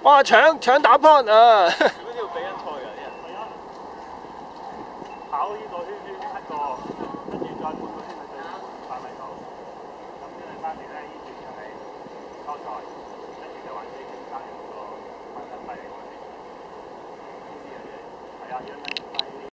哇！搶打 point 啊！ 做咩要比緊賽㗎啲人？係啊，跑呢個圈圈7個，跟住再半個圈去對範圍度，咁跟住翻嚟咧，呢段就係初賽，跟住就玩自己3人嗰個運動費嗰啲，呢啲嘢係啊，1蚊。